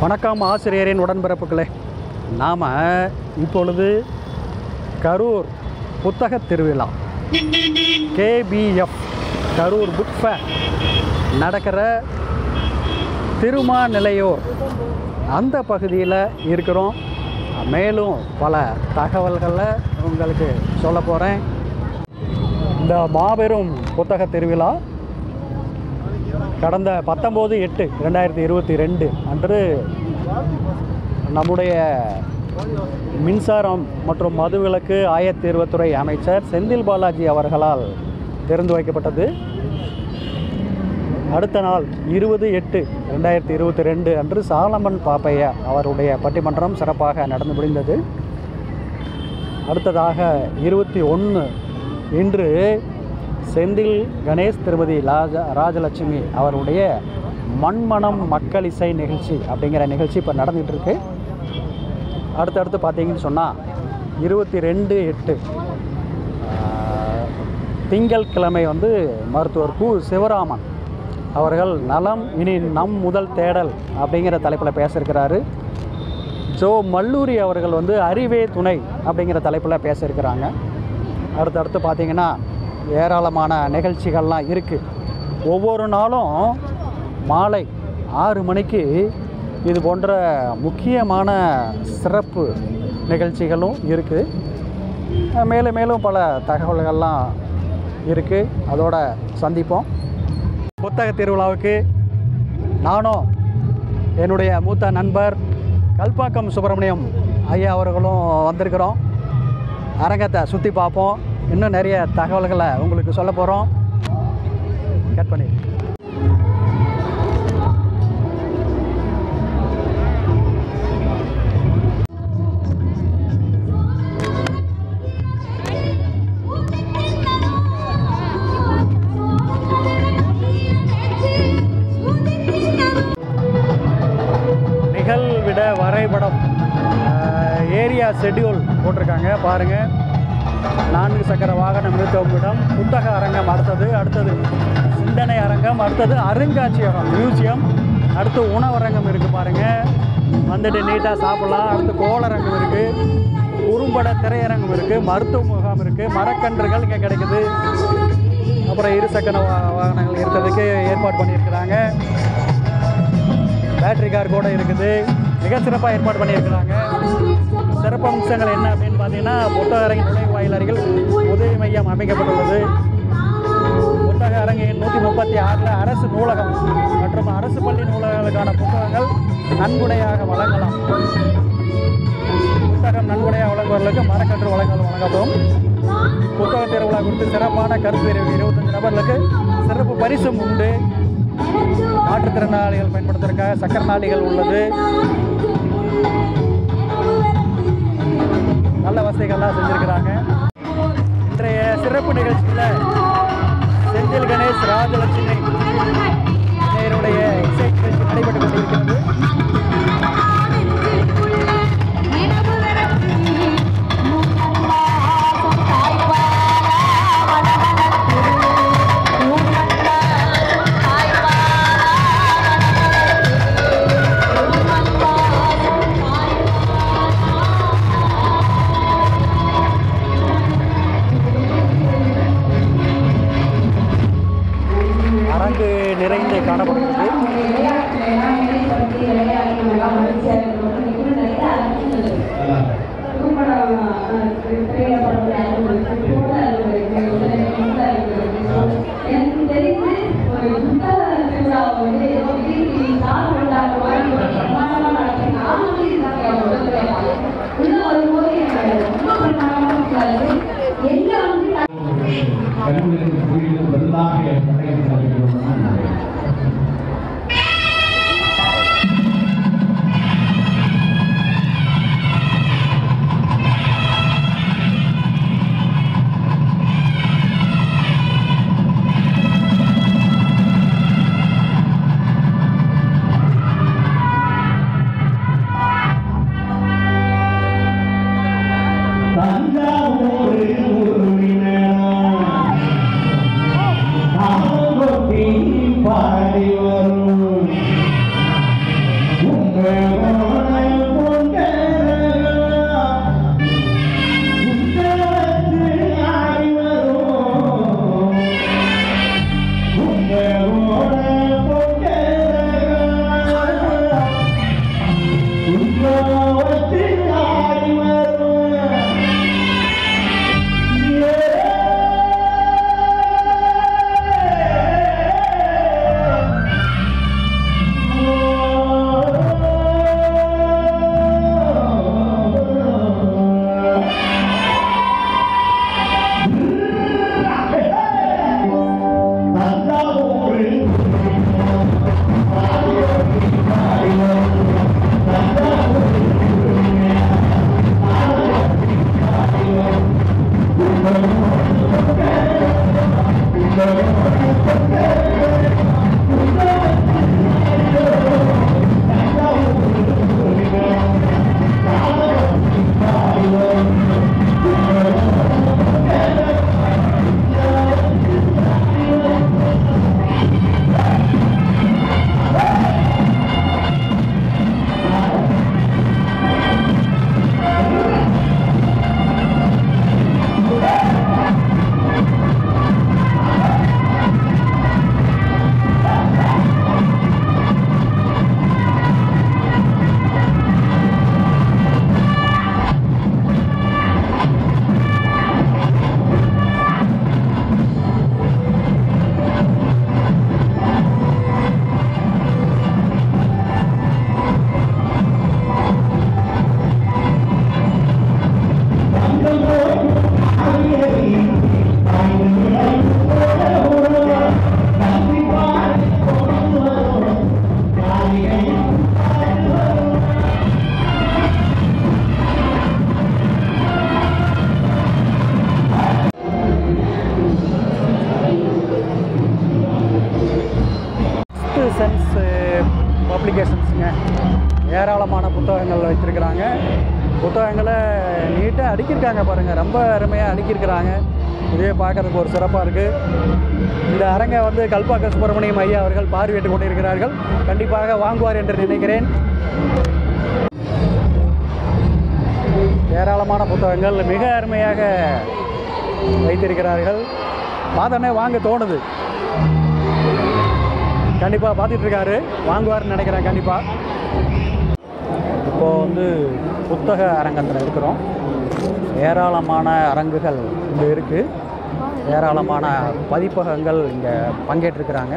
வணக்கம் ஆசிரியரின் உடன்பிறப்புகளே. நாம் இப்பொழுது கரூர் புத்தக திருவிழா KBF கரூர் புக் ஃபேர் நடக்கிற திருமாநிலையூர் அந்த பகுதியில் இருக்கிறோம். மேலும் பல தகவல்களை உங்களுக்கு சொல்ல போகிறேன். இந்த மாபெரும் புத்தக திருவிழா கடந்த 19/8/2022 அன்று நம்முடைய மின்சாரம் மற்றும் மதுவிலக்கு ஆயத்தீர்வுத்துறை அமைச்சர் செந்தில் பாலாஜி அவர்களால் திறந்து வைக்கப்பட்டது. அடுத்த நாள் 20/8/2022 அன்று சாலமன் பாப்பையா அவருடைய பட்டிமன்றம் சிறப்பாக நடந்து முடிந்தது. அடுத்ததாக 21 இன்று செந்தில் கணேஷ் திருமதி ராஜலட்சுமி அவருடைய மண்மனம் மக்கள் இசை நிகழ்ச்சி அப்படிங்கிற நிகழ்ச்சி இப்போ நடந்துகிட்ருக்கு. அடுத்தடுத்து பார்த்தீங்கன்னு சொன்னால் 22/8 திங்கட்கிழமை மருத்துவர் கு சிவராமன் அவர்கள் நலம் இனி நம் முதல் தேடல் அப்படிங்கிற தலைப்பில் பேசியிருக்கிறாரு. ஜோ மல்லூரி அவர்கள் அறிவே துணை அப்படிங்கிற தலைப்பில் பேசியிருக்கிறாங்க. அடுத்தடுத்து பார்த்திங்கன்னா ஏராளமான நிகழ்ச்சிகள்லாம் இருக்குது. ஒவ்வொரு நாளும் மாலை 6 மணிக்கு இது போன்ற முக்கியமான சிறப்பு நிகழ்ச்சிகளும் இருக்குது. மேலும் மேலும் பல தகவல்கள்லாம் இருக்குது. அதோட சந்திப்போம். புத்தக திருவிழாவுக்கு நானும் என்னுடைய மூத்த நண்பர் கல்பாக்கம் சுப்பிரமணியம் ஐயா அவர்களும் வந்திருக்கிறோம். அரங்கத்தை சுற்றி பார்ப்போம். இன்னும் நிறைய தகவல்களை உங்களுக்கு சொல்ல போகிறோம். கட் பண்ணி நிகழ்விட வரைபடம் ஏரியா ஷெட்யூல் போட்டிருக்காங்க பாருங்கள். 4 சக்கர வாகனம் நிறுத்தமிடம், புத்தக அரங்கம் அடுத்தது சிந்தனை அரங்கம், அடுத்தது அருங்காட்சியகம் மியூசியம், அடுத்து உணவரங்கம் இருக்குது பாருங்கள். வந்துட்டு நீட்டாக சாப்பிட்லாம். அடுத்து கோளரங்கம் இருக்குது, குறும்பட திரையரங்கம் இருக்குது, மருத்துவ முகாம் இருக்குது, மரக்கன்றுகள் இங்கே கிடைக்குது. அப்புறம் 2 சக்கர வாகனங்கள் இருக்கிறதுக்கு ஏற்பாடு பண்ணியிருக்கிறாங்க. பேட்டரி கார் கூட இருக்குது. மிக சிறப்பாக ஏற்பாடு பண்ணியிருக்கிறாங்க. சிறப்பு அம்சங்கள் என்ன அப்படின்னு பார்த்தீங்கன்னா, புத்தக அரங்கின் நுழைவாயில் அருகில் உதவி மையம் அமைக்கப்பட்டுள்ளது. புத்தக அரங்கின் 136 அரசு நூலகம் மற்றும் அரசு பள்ளி நூலகங்களுக்கான புத்தகங்கள் நன்கொடையாக வழங்கலாம். புத்தகம் நன்கொடையாக வழங்குவவர்களுக்கு மரக்கன்று வழங்கப்படும். புத்தக திருவிழா குறித்து சிறப்பான கருத்து தெரிவிக்க 25 நபர்களுக்கு சிறப்பு பரிசும் உண்டு. மாற்றுத்திறனாளிகள் பயன்படுத்துவதற்காக சக்கரநாளிகள் உள்ளது. நல்ல வசதிகள்லாம் செஞ்சுருக்கிறாங்க. இன்றைய சிறப்பு நிகழ்ச்சியில் செந்தில் கணேஷ் ராஜலட்சுமி இவருடைய இசை நிகழ்ச்சி நடைபெற்றுக் கொண்டிருக்கிறது. பப்ளிகேஷன்ஸுங்க. ஏராளமான புத்தகங்கள் வைத்திருக்கிறாங்க. புத்தகங்களை நீட்டாக அடுக்கியிருக்காங்க பாருங்கள், ரொம்ப அருமையாக அடுக்கியிருக்கிறாங்க. இதே பார்க்கறதுக்கு ஒரு சிறப்பாக இருக்குது. இந்த அரங்கை வந்து கல்பாக்க சுப்பிரமணியம் ஐயா அவர்கள் பார்வையிட்டு கொண்டிருக்கிறார்கள். கண்டிப்பாக வாங்குவார் என்று நினைக்கிறேன். ஏராளமான புத்தகங்கள் மிக அருமையாக வைத்திருக்கிறார்கள். பார்த்தோன்னே வாங்க தோணுது. கண்டிப்பாக பார்த்துட்ருக்காரு, வாங்குவார்னு நினைக்கிறேன் கண்டிப்பாக. இப்போது வந்து புத்தக அரங்கத்தில் இருக்கிறோம். ஏராளமான அரங்குகள் இங்கே இருக்குது. ஏராளமான பதிப்பகங்கள் இங்கே பங்கேற்றிருக்கிறாங்க.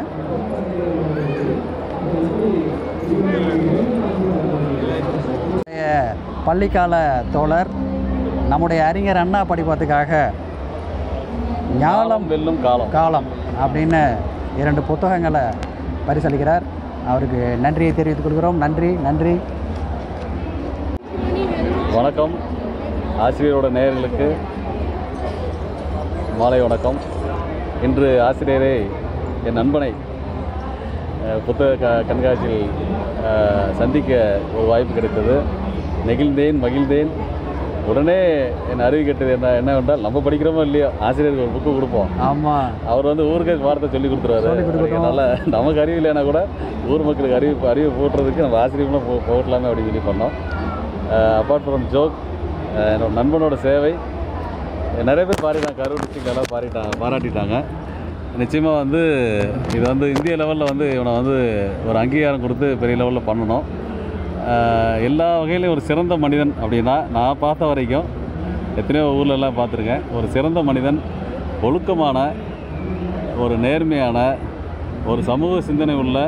பள்ளிக்கால தோழர் நம்முடைய அறிஞர் அண்ணா படிப்பதற்காக ஞானம் வெல்லும் காலம் அப்படின்னு 2 புத்தகங்களை பரிசளிக்கிறார். அவருக்கு நன்றியை தெரிவித்துக் கொள்கிறோம். நன்றி. வணக்கம். ஆசிரியரோட நேயர்களுக்கு மாலை வணக்கம். இன்று ஆசிரியரை என் நண்பனை புத்தக கண்காட்சியில் சந்திக்க ஒரு வாய்ப்பு கிடைத்தது. நெகிழ்ந்தேன், மகிழ்ந்தேன். உடனே என் அறிவு கேட்டது என்னவென்றால், நம்ம படிக்கிறோமோ இல்லையோ ஆசிரியருக்கு ஒரு புக்கு கொடுப்போம். ஆமாம், அவர் வந்து ஊருக்கு வார்த்தை சொல்லி கொடுத்துருவாரு. அதனால் நமக்கு அறிவு இல்லைன்னா கூட ஊர் மக்களுக்கு அறிவு போட்டுறதுக்கு நம்ம ஆசிரியர்களும் போட்டலாமே அப்படின்னு சொல்லி பண்ணோம். அப்பார்ட் ஃப்ரம் ஜோக், என்னோட நண்பனோட சேவை நிறைய பேர் பாராட்டிட்டாங்க. கரூர் டிஸ்ட்ரிக்டெல்லாம் பாராட்டிட்டாங்க. நிச்சயமாக வந்து இது வந்து இந்திய லெவலில் வந்து இவனை வந்து ஒரு அங்கீகாரம் கொடுத்து பெரிய லெவலில் பண்ணணும். எல்லா வகையிலையும் ஒரு சிறந்த மனிதன் அப்படின்னா, நான் பார்த்த வரைக்கும் எத்தனையோ ஊர்லெல்லாம் பார்த்துருக்கேன். ஒரு சிறந்த மனிதன், ஒழுக்கமான, ஒரு நேர்மையான, ஒரு சமூக சிந்தனை உள்ள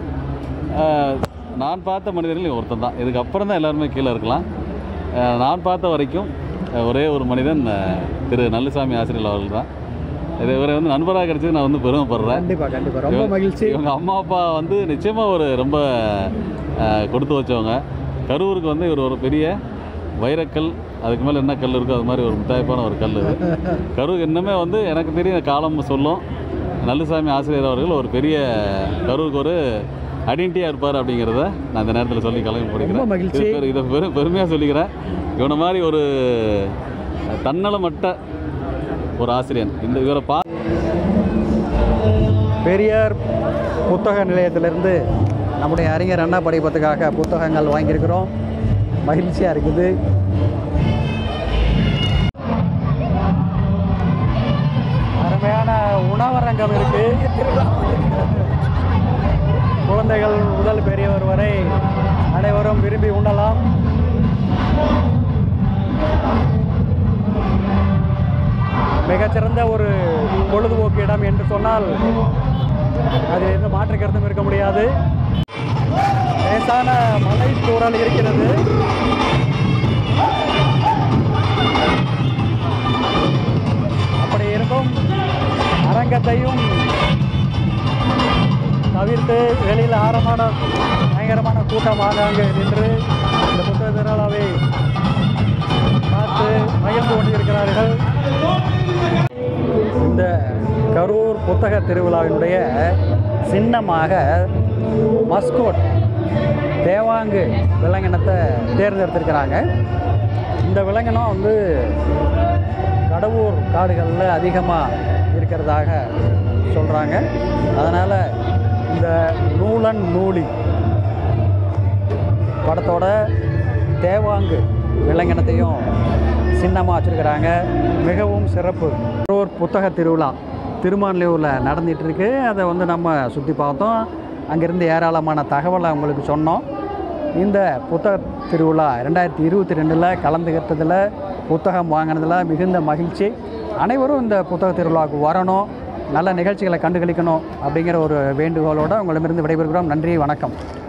நான் பார்த்த மனிதர்கள் ஒருத்தன் தான். இதுக்கப்புறம் தான் எல்லாருமே கீழே இருக்கலாம். நான் பார்த்த வரைக்கும் ஒரே ஒரு மனிதன் திரு நல்லுசாமி ஆசிரியர் அவர்கள் தான். இவரை வந்து நண்பராக கிடைச்சது நான் வந்து பெருமைப்படுறேன். கண்டிப்பாக ரொம்ப மகிழ்ச்சி. இவங்க அம்மா அப்பா வந்து நிச்சயமாக ஒரு ரொம்ப கொடுத்து வச்சவங்க. கரூருக்கு வந்து இவர் ஒரு பெரிய வைரக்கல், அதுக்கு மேலே என்ன கல் இருக்கோ அது மாதிரி ஒரு முத்தாய்ப்பான ஒரு கல். கரூர் இன்னுமே வந்து எனக்கு தெரிய காலம் சொல்லும், நல்லுசாமி ஆசிரியர் அவர்கள் ஒரு பெரிய கரூருக்கு ஒரு ஐடென்டிட்டியாக இருப்பார் அப்படிங்கிறத நான் இந்த நேரத்தில் சொல்லி கிளம்பி போடுகிறேன். இதை பெருமையாக சொல்லிக்கிறேன். இவனை மாதிரி ஒரு தன்னலமற்ற ஒரு ஆசிரியர் இவரை பெரியார் புத்தக நிலையத்திலிருந்து நம்முடைய அறிஞர் அண்ணா படிப்பதற்காக புத்தகங்கள் வாங்கியிருக்கிறோம். மகிழ்ச்சியாக இருக்குது. அருமையான உணவரங்கம் இருக்குது. குழந்தைகள் முதல் பெரியவர் வரை அனைவரும் விரும்பி உண்ணலாம். மிகச்சிறந்த ஒரு பொழுதுபோக்கு இடம் என்று சொன்னால் அதில் எந்த மாற்று கருத்தும் இருக்க முடியாது. லேசான மழை தூறல் இருக்கிறது. அப்படி இருக்கும் அரங்கத்தையும் தவிர்த்து வெளியில் பயங்கரமான கூட்டமாக அங்கே நின்று இந்த புத்தக திருவிழாவை பார்த்து மகிழ்ந்து கொண்டிருக்கிறார்கள். இந்த கரூர் புத்தக திருவிழாவினுடைய சின்னமாக மஸ்கோட் தேவாங்கு விலங்கினத்தை தேர்ந்தெடுத்திருக்கிறாங்க. இந்த விலங்கினம் வந்து கடவுர் காடுகளில் அதிகமாக இருக்கிறதாக சொல்கிறாங்க. அதனால் இந்த நூலன் நூலி படத்தோட தேவாங்கு விலங்கினத்தையும் சின்னமாக வச்சுருக்கிறாங்க. மிகவும் சிறப்பு. ஒரு புத்தக திருவிழா திருமான்லியூரில் நடந்துகிட்ருக்கு. அதை வந்து நம்ம சுற்றி பார்த்தோம். அங்கேருந்து ஏராளமான தகவலை அவங்களுக்கு சொன்னோம். இந்த புத்தக திருவிழா 2022 கலந்துக்கிட்டதில் புத்தகம் வாங்கினதில் மிகுந்த மகிழ்ச்சி. அனைவரும் இந்த புத்தக திருவிழாவுக்கு வரணும், நல்ல நிகழ்ச்சிகளை கண்டுகளிக்கணும் அப்படிங்கிற ஒரு வேண்டுகோளோடு உங்களிடமிருந்து விடைபெறுகிறோம். நன்றி, வணக்கம்.